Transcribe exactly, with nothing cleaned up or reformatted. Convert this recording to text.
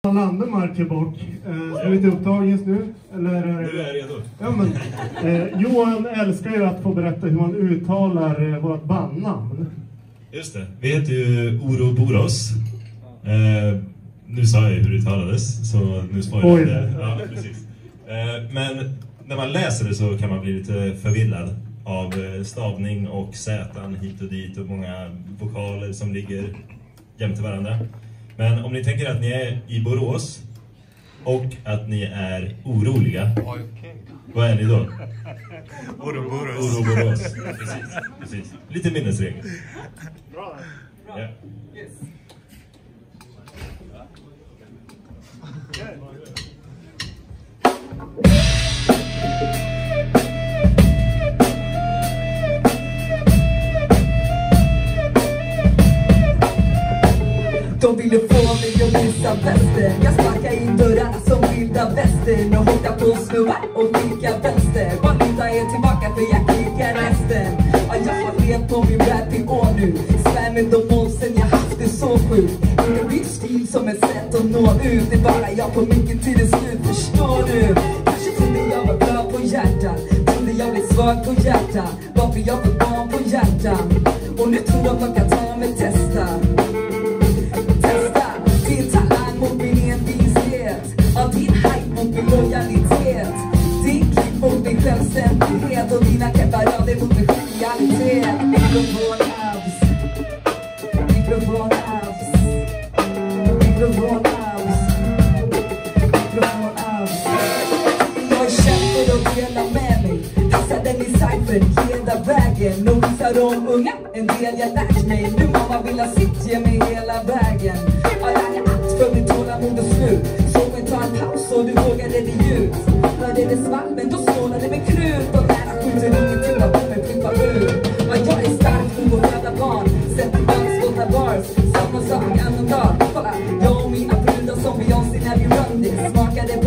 Johan Lundmark är bort. Eh, är lite upptagen just nu? Eller är det... Nu är jag redo. Ja, men, eh, Johan älskar ju att få berätta hur man uttalar eh, vårt bandnamn. Just det. Vi heter ju Ouroboroz. Eh, nu sa jag ju hur det uttalades, så nu spoilar jag det. Ja, precis. Eh, men när man läser det så kan man bli lite förvillad av stavning och sätan hit och dit och många vokaler som ligger jämte varandra. Men om ni tänker att ni är i Borås och att ni är oroliga, vad är ni då? Ouroboroz. Ouroboroz. Precis, precis. Lite minnesregel. Bra. Ja. Yes. De ville få mig att missa västen. Jag sparkar in dörrarna som vilda västern och hotar på snubbar och klickar vänster. Valuta är tillbaka för jag klickar resten. Ja, jag har levt på min rap i år nu. Spammen de målsen jag haft det så sjukt. En bytt stil som ett sätt att nå ut. Det är bara jag på mycket tid är slut, förstår du? Kanske trodde jag var bra på hjärtan. Trodde jag blev svag på hjärtan. Varför jag får barn på hjärtan. Och nu tror de att jag tar mig testa. Din hype mot min lojalitet. Din klick mot min självständighet. Och dina kepparader mot min genialitet. Mikrofonabs. Mikrofonabs. Mikrofonabs. Mikrofonabs. Jag är känd för att dela med mig. Visa den i cypher, hela vägen. Och visa de unga en del jag lärt mig. Nu mamma vill ha sitt, ge mig hela vägen. Jag lär allt för mitt tålamod och slut. Ta en paus och du vågade dig ut. Hörde det svall men då snålade med krut. Och nära skjuter ingenting av mig flippa ut. Ja, jag är stark nog att föda barn. Sätter dans, skåta bars. Samma sak annan dag. Kolla, jag och mina brudar som Beyoncé när vi run this. Smakade på